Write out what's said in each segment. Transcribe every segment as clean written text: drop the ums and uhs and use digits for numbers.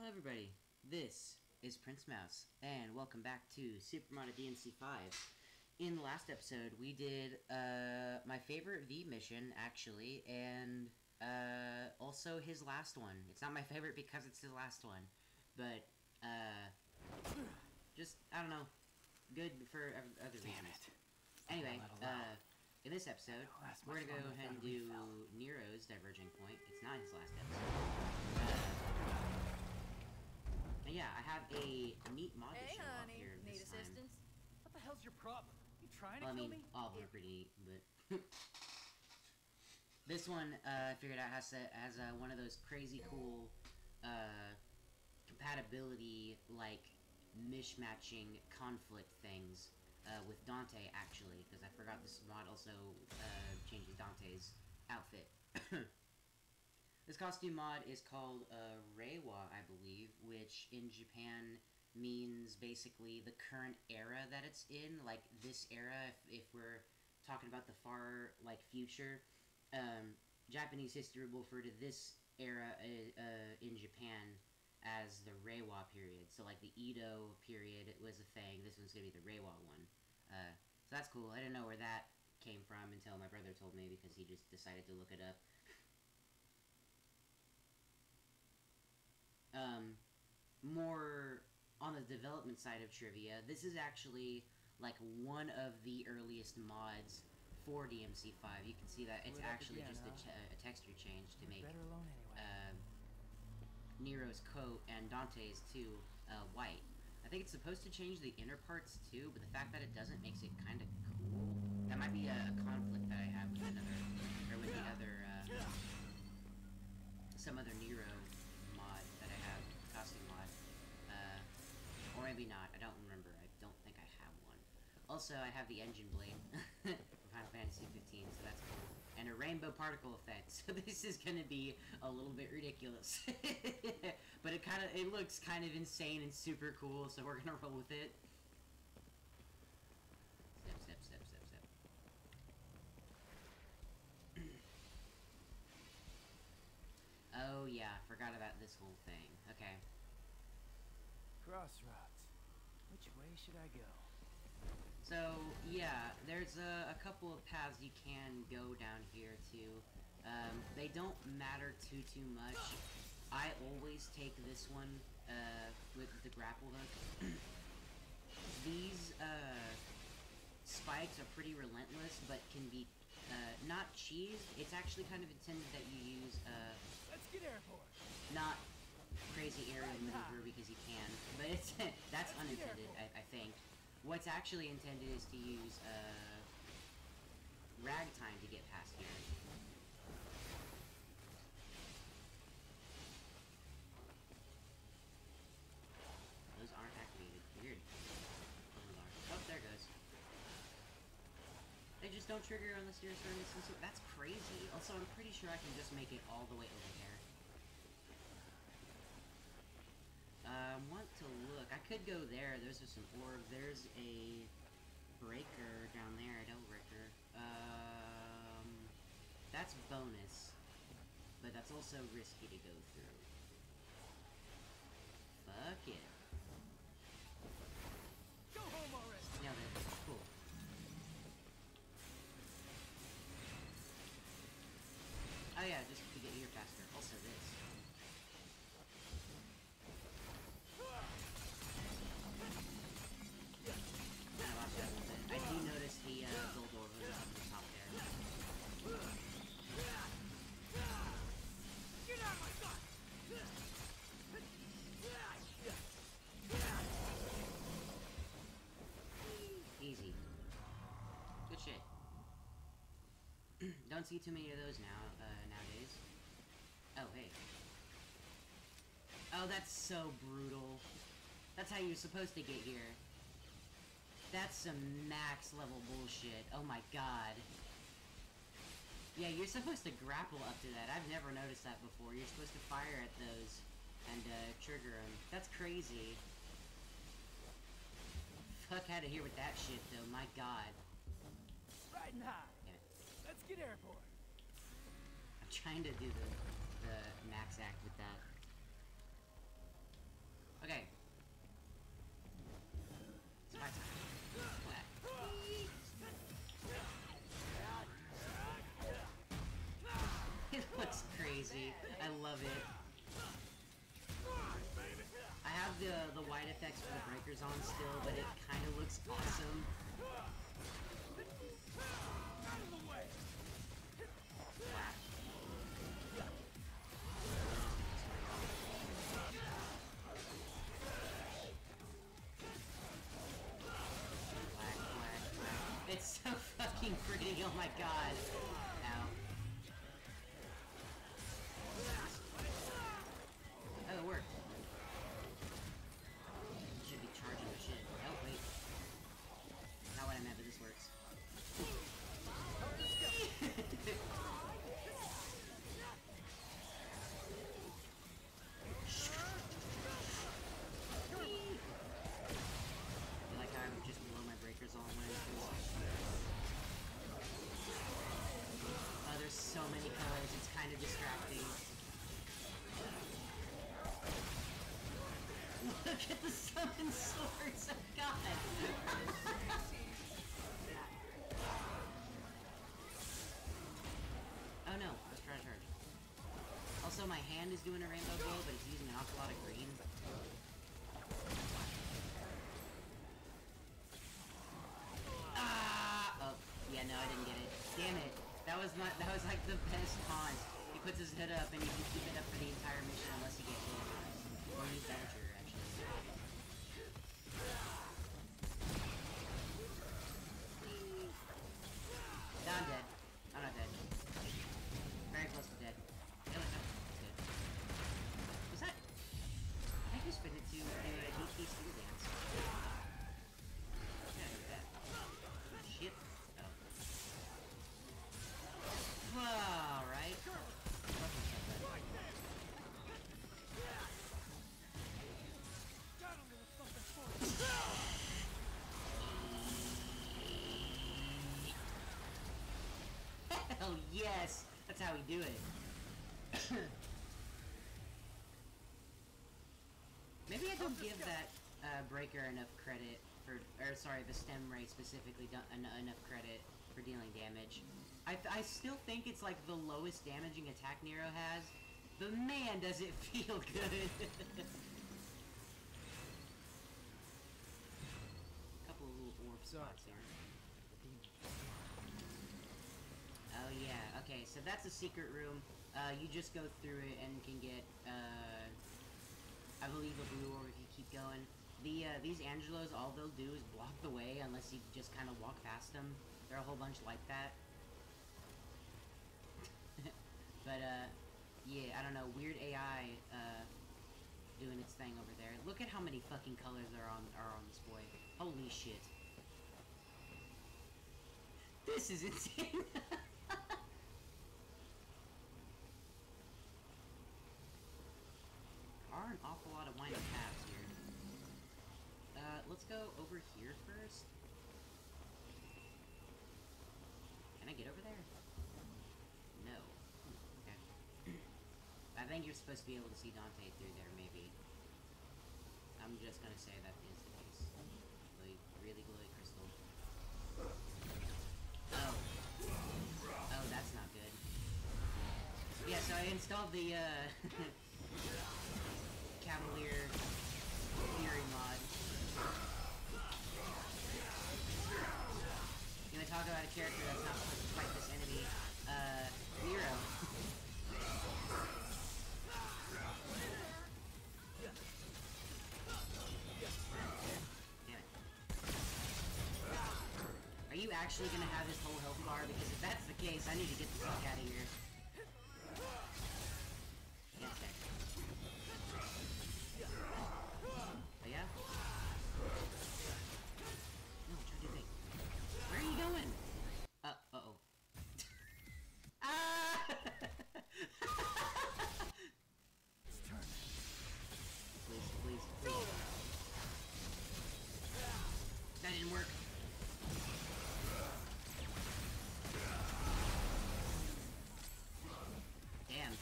Hello everybody, this is Prince Mouse, and welcome back to Super Mario DMC 5. In the last episode, we did my favorite V mission, actually, and also his last one. It's not my favorite because it's his last one, but just, I don't know, good for other reasons. Anyway, in this episode, we're gonna go ahead and do Nero's Diverging Point. It's not his last episode. And yeah, I have a neat mod to show off here Need this time. assistance? What the hell's your problem? You trying to Well, I kill mean, me? all of them are pretty neat, but this one, I figured out has one of those crazy cool compatibility, like mishmatching conflict things with Dante, actually, because I forgot this mod also changes Dante's outfit. This costume mod is called Reiwa, I believe, which in Japan means basically the current era that it's in, like this era, if we're talking about the far, like, future. Japanese history will refer to this era in Japan as the Reiwa period. So, like, the Edo period was a thing. This one's going to be the Reiwa one. So that's cool. I didn't know where that came from until my brother told me because he just decided to look it up. More on the development side of trivia, this is actually like one of the earliest mods for DMC5. You can see that it's actually just a texture change to make Nero's coat and Dante's too white. I think it's supposed to change the inner parts too, but the fact that it doesn't makes it kind of cool. That might be a conflict that I have with some other Nero mod that I have, costume mod, or maybe not, I don't remember, I don't think I have one. Also, I have the engine blade from Final Fantasy 15, so that's cool, and a rainbow particle effect, so this is gonna be a little bit ridiculous, but it looks kind of insane and super cool, so we're gonna roll with it. Step. Oh yeah, forgot about this whole thing. Okay. Crossroads. Which way should I go? So, yeah, there's a couple of paths you can go down here too. They don't matter too much. I always take this one with the grapple hook. These spikes are pretty relentless, but can be not cheesed. It's actually kind of intended that you use Let's get airborne. not crazy aerial maneuver because you can, but it's that's unintended. I think what's actually intended is to use ragtime to get past here. Those aren't activated. Weird. Oh, there it goes. They just don't trigger unless you're a certain distance. That's crazy. Also, I'm pretty sure I can just make it all the way over there. Want to look. I could go there. Those are some orbs. There's a breaker down there, a double breaker. That's bonus. But that's also risky to go through. Fuck it. Go home already. Nailed it. Cool. Oh yeah, just to get here faster. Also this. I lost that a little bit. I do notice the gold door was up on the top there. Get out of my sight! Easy. Good shit. Don't see too many of those nowadays. Oh, hey. Oh, that's so brutal. That's how you're supposed to get here. That's some max level bullshit. Oh my god. Yeah, you're supposed to grapple up to that. I've never noticed that before. You're supposed to fire at those and trigger them. That's crazy. Fuck out of here with that shit, though. My god. Riding high. Damn it. Let's get airborne. I'm trying to do the max act with that. love it. I have the white effects for the breakers on still, but it kind of looks awesome. Out of the way. Whack. Whack, whack, whack. It's so fucking pretty, oh my god. Ow. Oh, it worked. Should be charging the shit. Oh, wait. Not what I meant, but this works. I like how I would just blow my breakers on when I do. Oh, there's so many colors, it's kind of distracting. Look at the summon swords! Oh god! Oh no, let's try to charge. Also, my hand is doing a rainbow glow, but it's using an awful lot of green. Ah! Oh, yeah, no, I didn't get it. Damn it. That was like the best taunt. He puts his hood up and he can keep it up for the entire mission unless he gets hit. Or use Badger, actually. No, I'm dead. I'm not dead. Very close to dead. No, no, that's good. Was that? I think you spin it to do a DK spear dance. Yeah, do that. Shit. Oh. Alright. Got a little something for you. Hell yes! That's how we do it. Maybe I don't give that breaker enough credit for, or sorry, the stem ray specifically enough credit for dealing damage. I still think it's like the lowest damaging attack Nero has, but man does it feel good. Couple of little orb spots here. Oh yeah, okay, so that's a secret room. You just go through it and can get, I believe a blue orb if you keep going. These Angelos, all they'll do is block the way unless you just kind of walk past them. They're a whole bunch like that. But, yeah, I don't know, weird AI, doing its thing over there. Look at how many fucking colors are on this boy. Holy shit. This is insane! Are an awful lot of winding paths here. Let's go over here first. Can I get over there? No. Okay. I think you're supposed to be able to see Dante through there, maybe. I'm just gonna say that is the case. Really glowy crystal. Oh. Oh, that's not good. Yeah, so I installed the, Cavalier Fury mod. You wanna talk about a character that's not supposed to fight this enemy? Nero. Damn it. Are you actually gonna have this whole health bar? Because if that's the case, I need to get the fuck out of here. Yes, sir. Oh yeah? No, try to think. Where are you going? Uh-oh. Ah! Please, please, please. That didn't work. Damn.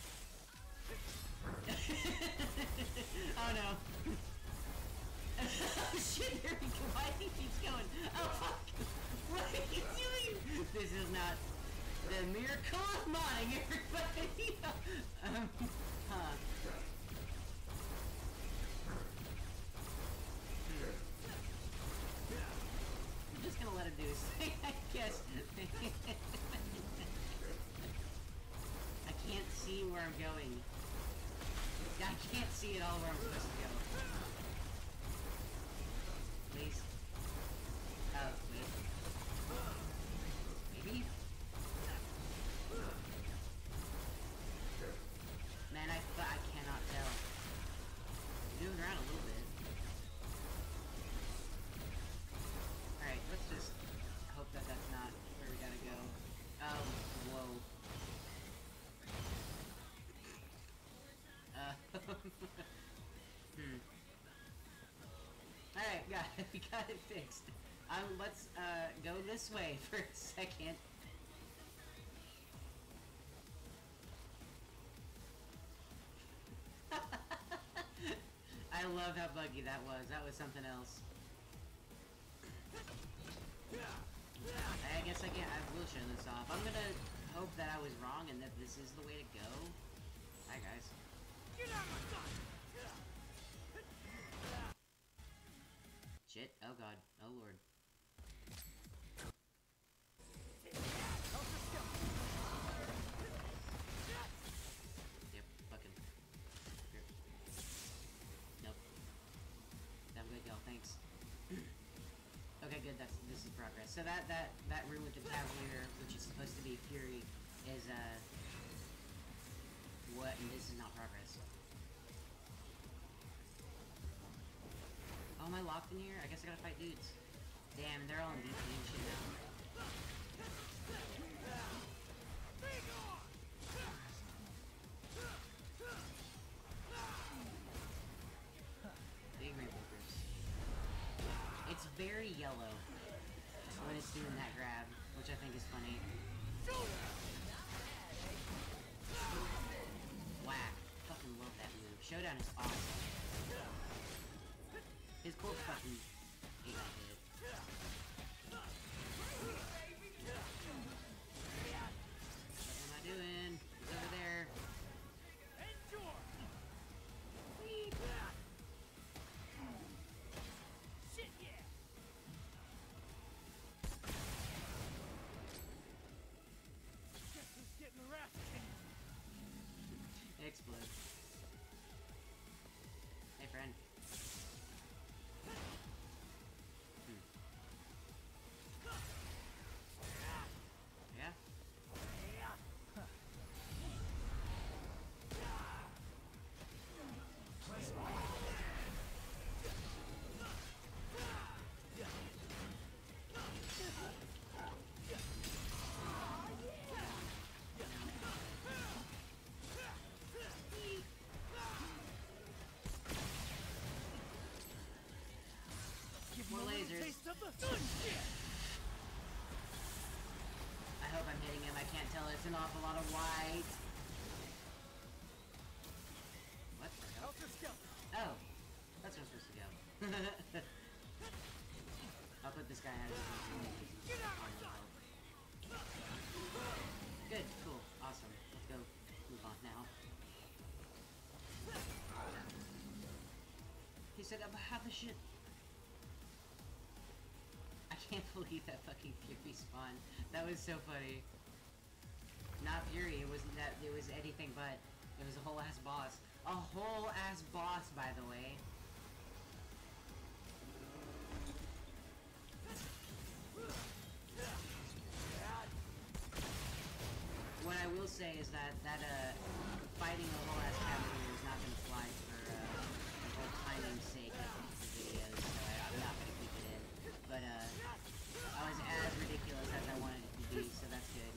Oh no. Oh shit, there we go. Why he keeps going? Oh fuck. What are you doing? This is not the miracle of modding, everybody. Huh. can't see at all where I'm supposed to go. Please. Oh, wait. Maybe? Man, I cannot tell. Moving around a little bit. Alright, let's just hope that that's not where we gotta go. Oh, whoa. Alright, we got it fixed. Let's go this way for a second. I love how buggy that was. That was something else. I guess I will show this off. I'm gonna hope that I was wrong and that this is the way to go. Hi, guys. Shit. Oh god. Oh lord. Yep. Fucking. Here. Nope. I'm good, y'all. Thanks. Okay, good. This is progress. So that room with the Cavalier, which is supposed to be Fury, is what? And this is not progress. Oh, am I locked in here? I guess I gotta fight dudes. Damn, they're all in DP and shit now. Big rainbow groups. It's very yellow when it's doing that grab, which I think is funny. Whack. Fucking love that move. Showdown is awesome. His bolt fucking ate that hit. What am I doing? He's over there. Whee. Shit, yeah. Guess who's getting the ass kicked? Explode. Hey, friend. Yeah? Give More me a little lasers. taste of the good shit. I hope I'm hitting him. I can't tell. It's an awful lot of white. What the hell? Helter Skelter. Oh. That's where I'm supposed to go. I'll put this guy out of his misery. Get out of my sight. Good. Cool. Awesome. Let's go move on now. He said, I'm half the shit. I can't believe that fucking Fury spawned. That was so funny. Not Fury, it was anything but. It was a whole ass boss. A whole ass boss, by the way. What I will say is that fighting a whole ass cavalier is not gonna fly for timing's sake of the videos, so I'm not gonna keep it in. But I was as ridiculous as I wanted it to be, so that's good.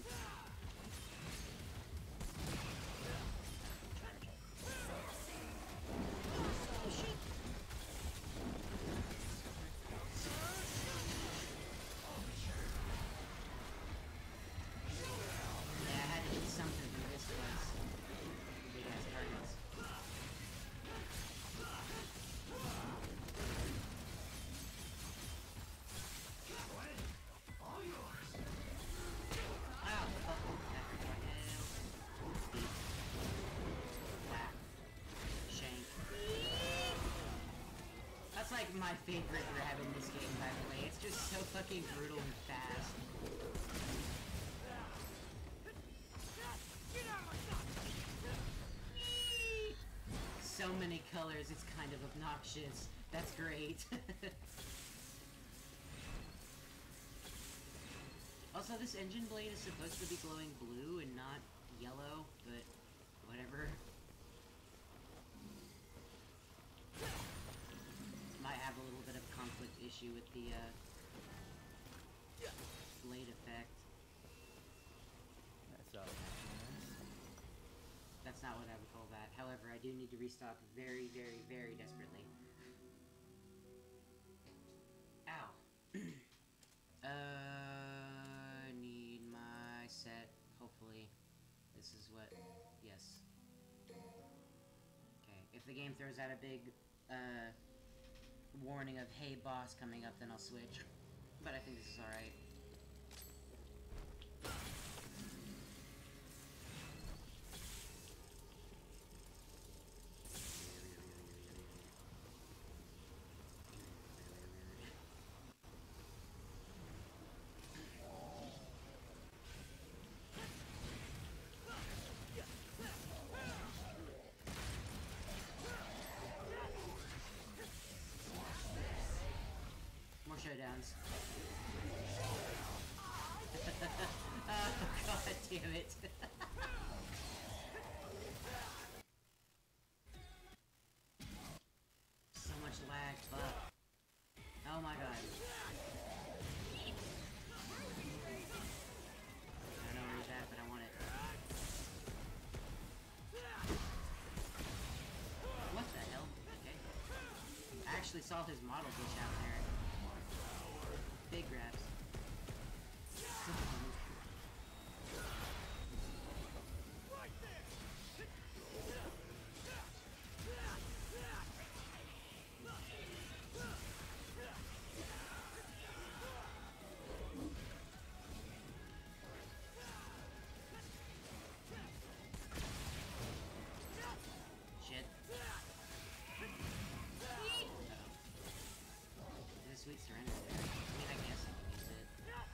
Oh shit! Yeah, I had to hit something from this place. Big ass targets. Ow! Oh, that hurt my hell. Deep. Whack. Shank. That's like my favorite grab in this game, by the way. It's just so fucking brutal and fast. So so many colors, it's kind of obnoxious. That's great. Also, this engine blade is supposed to be glowing blue and not yellow, but whatever. Might have a little bit of conflict issue with the blade effect. That's not what I would call that. However, I do need to restock very, very, very desperately. Ow. Need my set. Hopefully, this is what. Yes. Okay. If the game throws out a big warning of "Hey, boss" coming up, then I'll switch. But I think this is all right. More showdowns. Oh, god damn it. So much lag, fuck. Oh my god. I don't need that, but I want it. What the hell? Okay. I actually saw his model glitch out there. Big grabs. Shit. There's a sweet surrender there. I mean, I guess I can use it.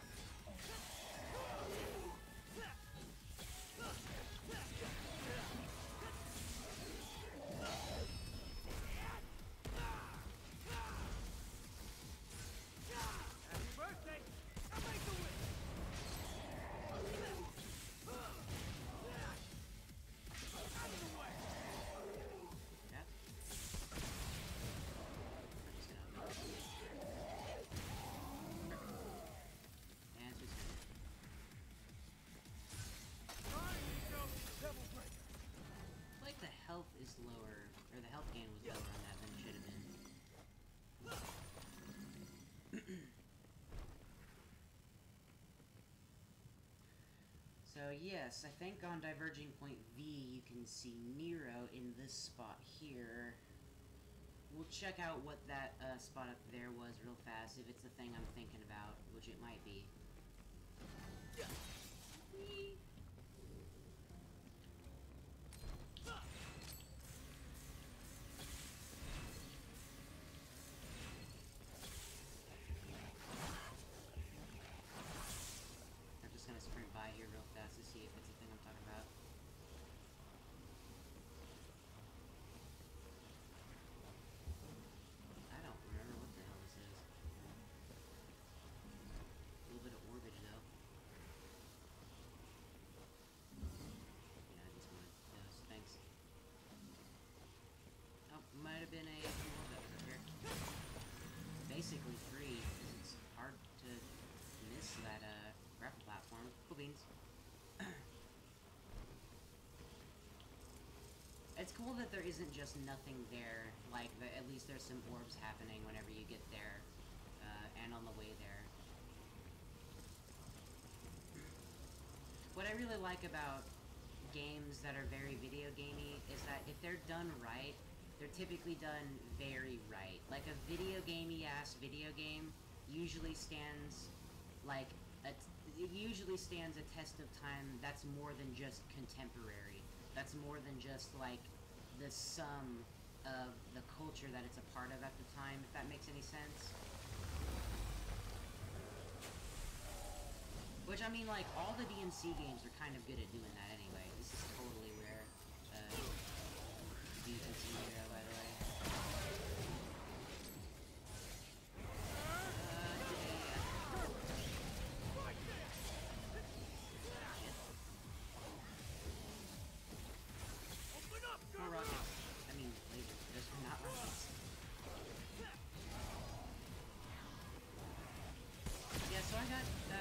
Happy birthday! I make the wish! Out of the way! Yeah. I'm just gonna and switch it. Trying to show me Devil Breaker. Like the health is lower, or the health gain was lower on that than it should have been. So yes, I think on Diverging Point V you can see Nero in this spot here. We'll check out what that spot up there was real fast, if it's the thing I'm thinking about, which it might be. I'm just gonna sprint by here real fast to see if it's the thing I'm talking about. I don't remember what the hell this is. A little bit of orbage though. Yeah, I just wanted those. Thanks. Oh, might have been a what that was up here. Basically free, because it's hard to miss that grapple platform. Cool beans. It's cool that there isn't just nothing there. Like, at least there's some orbs happening whenever you get there, and on the way there. What I really like about games that are very video gamey is that if they're done right, they're typically done very right. Like a video gamey ass video game usually stands like it usually stands a test of time that's more than just contemporary. That's more than just like the sum of the culture that it's a part of at the time, if that makes any sense. Which, I mean, like, all the DMC games are kind of good at doing that anyway. This is totally where DMC Nero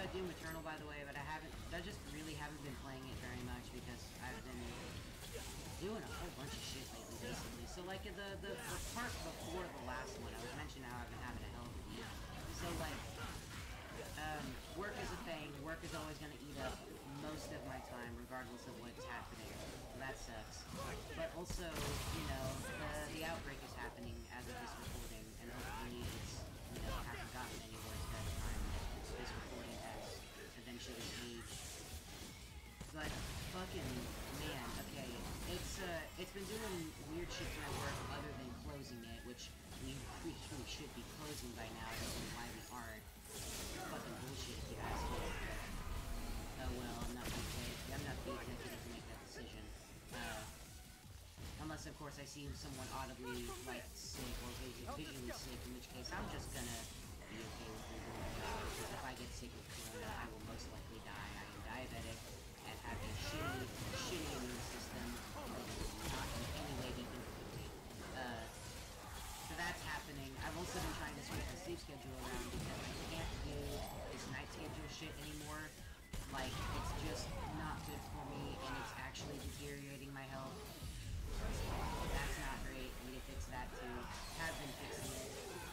Doom Eternal, by the way, but I just really haven't been playing it very much because I've been doing a whole bunch of shit lately, basically. So, like, the part before the last one, I was mentioning how I've been having a hell of a week. So, like, work is a thing. Work is always going to eat up most of my time, regardless of what's happening. So that sucks. But also, you know, the outbreak is happening as of this recording, and hopefully it's, you know, hasn't gotten any worse by the time this recording has eventually aged. But fucking man, okay, it's been doing weird shit to my work other than closing it, which we should be closing by now. I don't know why we aren't. Fucking bullshit if you ask me. But, oh well, I'm not the executive to make that decision. Unless of course I see someone audibly like sick or visually sick, in which case I'm just gonna be okay with losing my job. Because if I get sick with corona, I will most likely die. I am diabetic and have a shitty immune system that is not in any way be good for me. So that's happening. I've also been trying to switch the sleep schedule around because I can't do this night schedule shit anymore. Like, it's just not good for me, and it's actually deteriorating my health. That's not great. I need to fix that too. Have been fixing it.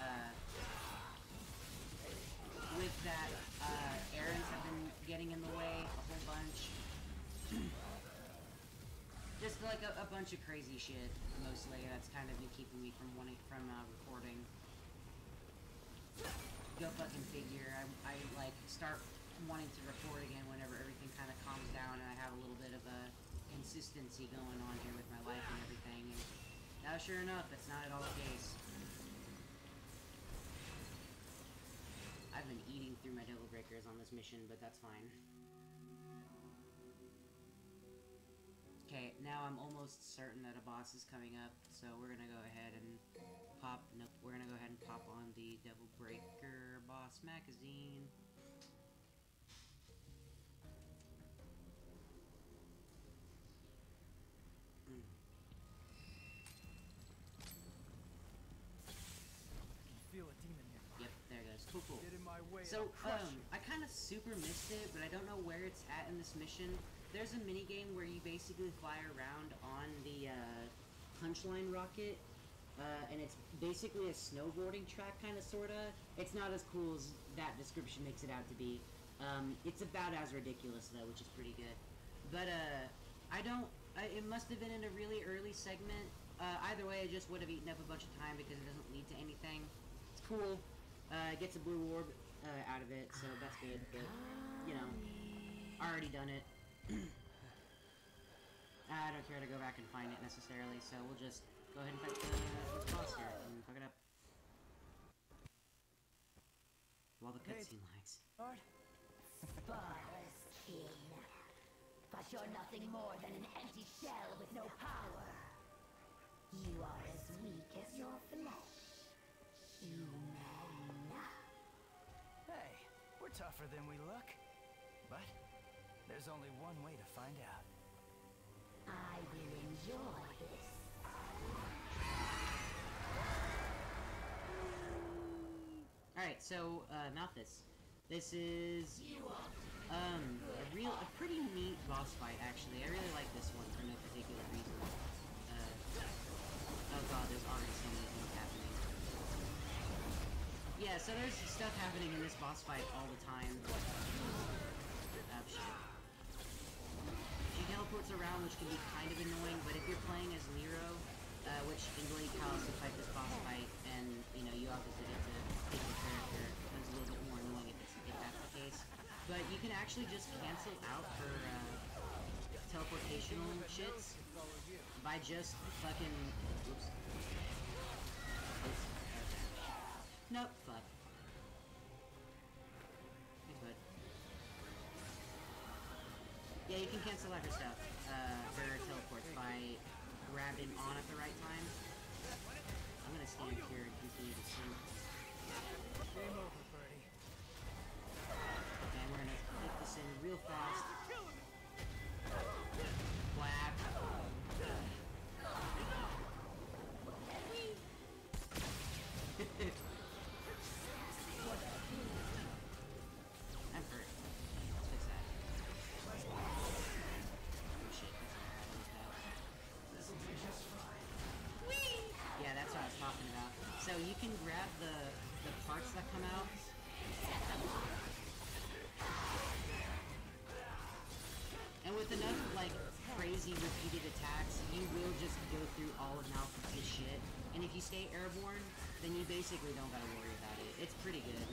With that, errands have been getting in the way a whole bunch. Just like a bunch of crazy shit, mostly. That's kind of been keeping me from recording. Go fucking figure. I like start wanting to record again whenever everything kind of calms down and I have a little bit of a consistency going on here with my life and everything. And now, sure enough, that's not at all the case. I've been eating through my Devil Breakers on this mission, but that's fine. Okay, now I'm almost certain that a boss is coming up, so we're gonna go ahead and we're gonna go ahead and pop on the Devil Breaker boss magazine. Feel a demon nearby. Yep, there it goes. Cool. Get in my way. So, I'll crush you. I kind of super missed it, but I don't know where it's at in this mission. There's a minigame where you basically fly around on the, punchline rocket, and it's basically a snowboarding track, kind of, sorta. It's not as cool as that description makes it out to be. It's about as ridiculous, though, which is pretty good. But, it must have been in a really early segment. Either way, it just would have eaten up a bunch of time because it doesn't lead to anything. It's cool. It gets a blue orb, out of it, so that's good, but, you know, already done it. I don't care to go back and find it necessarily, so we'll just go ahead and fight the boss here and fuck it up. While the cutscene lags. Alright. Skin. But you're nothing more than an empty shell with no power. You are as weak as your flesh. Human. Hey, we're tougher than we look. But there's only one way to find out. I will enjoy this. Alright, so, Malthus. This is, a pretty neat boss fight, actually. I really like this one for no particular reason. Oh god, there's already so many things happening. Yeah, so there's stuff happening in this boss fight all the time. Oh, shit. She teleports around, which can be kind of annoying, but if you're playing as Nero, which in Blade Palace you fight this boss fight, and, you know, you obviously get to pick your character, it becomes a little bit more annoying if that's the case. But you can actually just cancel out her, teleportational shits by just fucking... Oops. Oops. Okay. Nope, fuck. Thanks, bud. Yeah, you can cancel out her stuff, her teleports, by grabbing on at the right time. I'm gonna stand here and continue to swing. Game over, Birdie. Okay, we're gonna hit this in real fast. Whack. I'm hurt. you can grab the parts that come out. And with enough, like, crazy repeated attacks, you will just go through all of Malphite's shit. And if you stay airborne, then you basically don't gotta worry about it. It's pretty good.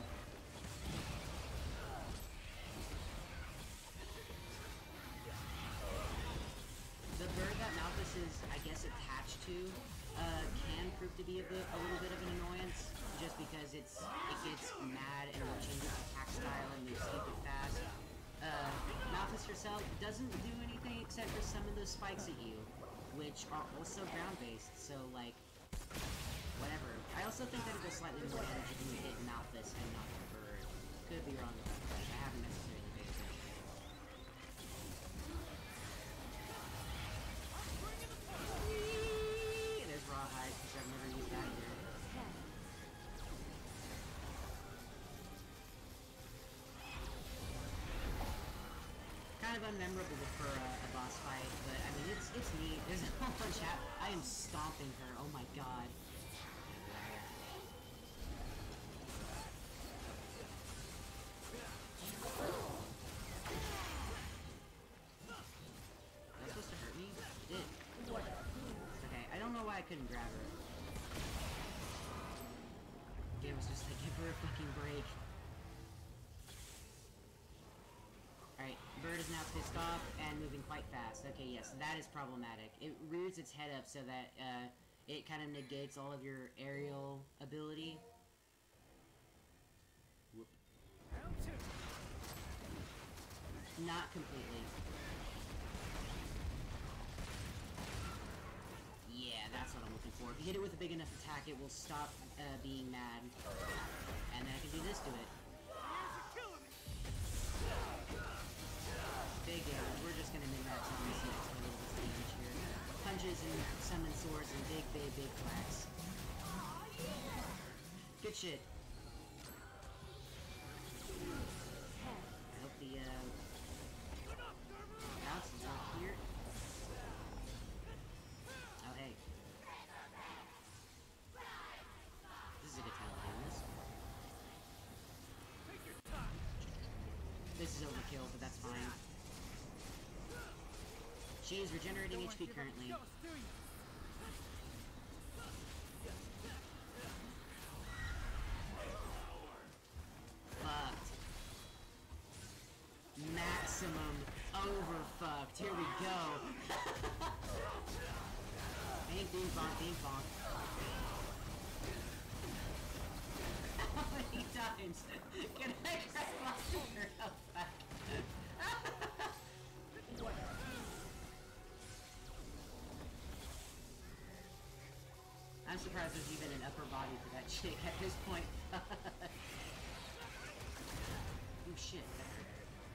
The bird that Malphite is, I guess, attached to, can prove to be a little bit of an annoyance, just because it gets mad and will change its attack style and moves stupid fast. Malphite herself doesn't do anything except for summon those spikes at you, which are also ground-based, so, like, whatever. I also think that it does slightly more damage if you hit Malphite and not the bird. Could be wrong about that. I haven't necessarily paid attention. There's Rawhide, because I've never used that either. Kind of unmemorable for a boss fight, but I mean, it's neat. There's a whole bunch of... I am stomping her, oh my god. Was that supposed to hurt me? It did. Okay, I don't know why I couldn't grab her. Game was just like, give her a fucking break. Alright, bird is now pissed off and moving quite fast. Okay, yes, that is problematic. It rears its head up so that it kind of negates all of your aerial ability. Whoop. Not completely. Yeah, that's what I'm looking for. If you hit it with a big enough attack, it will stop being mad. And then I can do this to it. Big damage. We're just gonna min-max on this next for a little bit of damage here. Punches and summon swords and big clacks. Good shit. I hope the bounce is up here. Oh hey. This is a good time to do this. This is overkill, but that's fine. She is regenerating HP currently. Fucked. Maximum overfucked. Here we go. Ding ding bonk, ding bonk. How many times can I grab my health back? I'm surprised there's even an upper body for that chick at this point. Oh shit, that hurt.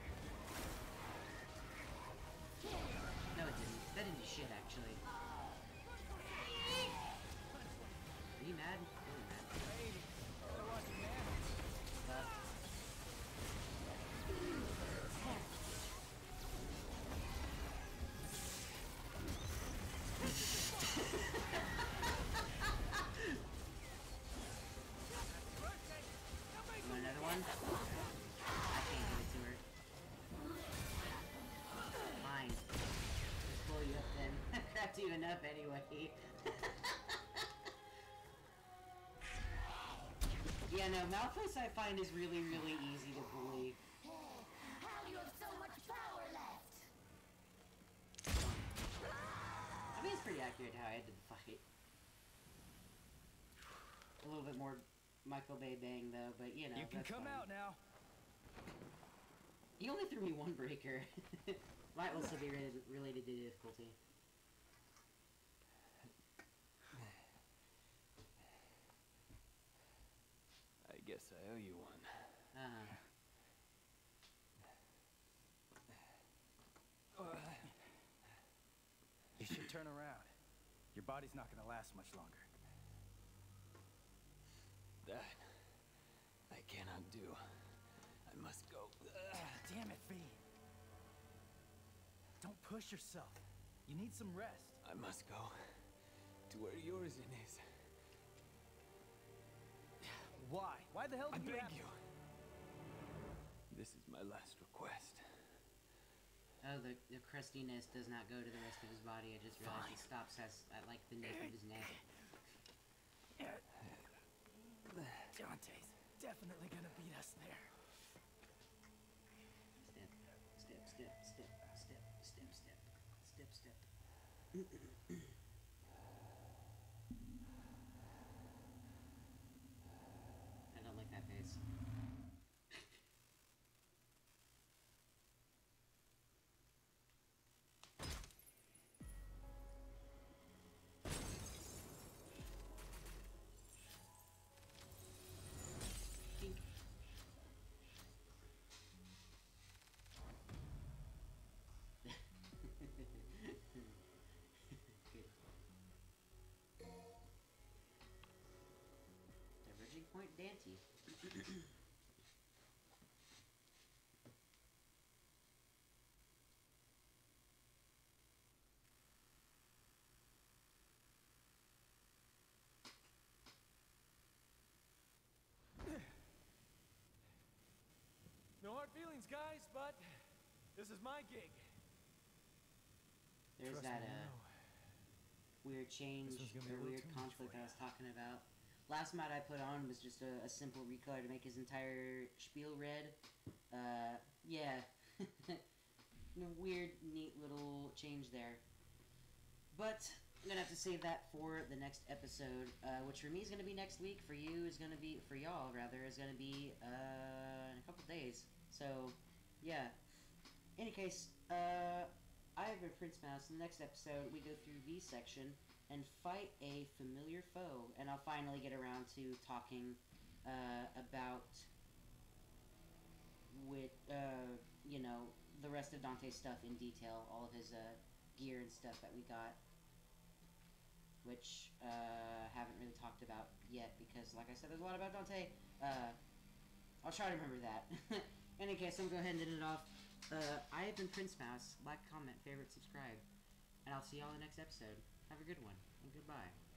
No it didn't. That didn't do shit actually. Are you mad? Really mad. Another one? I can't give it to her. Fine. Just pull you up then. Cracked you enough anyway. Yeah, no, Malphite I find is really easy to bully. How you have so much power left? I think it's pretty accurate how I ended the fight. A little bit more Michael Bay bang though, but you know, You can come fine. out now. He only threw me one breaker. Might also be related to difficulty. I guess I owe you one. You should turn around. Your body's not gonna last much longer. That I cannot do. I must go. Damn it, V. Don't push yourself. You need some rest. I must go to where Urizen is. Why the hell I did you beg have... you. This is my last request. Oh, the crustiness does not go to the rest of his body. I just realized it stops at like the nape of his neck. Dante's definitely gonna beat us there. Step, step, step, step, step, step, step, step, step. I don't like that pace. Kink. Good. Diverging point Dante. No hard feelings, guys, but this is my gig. There's Trust that me, I know. weird change This one's gonna be or a little weird too much conflict for I ya. was talking about. Last mod I put on was just a simple recolor to make his entire spiel red. Yeah. Weird, neat little change there. But I'm gonna have to save that for the next episode, which for me is gonna be next week. For you is gonna be, for y'all rather, is gonna be in a couple days. So, yeah. Any case, I've been Prince Mouse. In the next episode, we go through V section and fight a familiar foe, and I'll finally get around to talking about with you know, the rest of Dante's stuff in detail, all of his gear and stuff that we got, which haven't really talked about yet because, like I said, there's a lot about Dante. I'll try to remember that. In any case, I'm gonna go ahead and end it off. I have been Prince Mouse. Like, comment, favorite, subscribe, and I'll see y'all in the next episode. Have a good one, and goodbye.